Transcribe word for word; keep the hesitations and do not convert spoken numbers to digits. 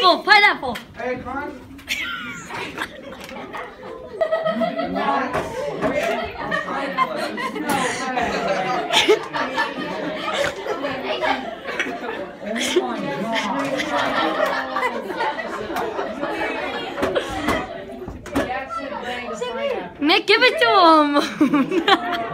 Pineapple, pineapple. Hey, Con. Nick, give it to him.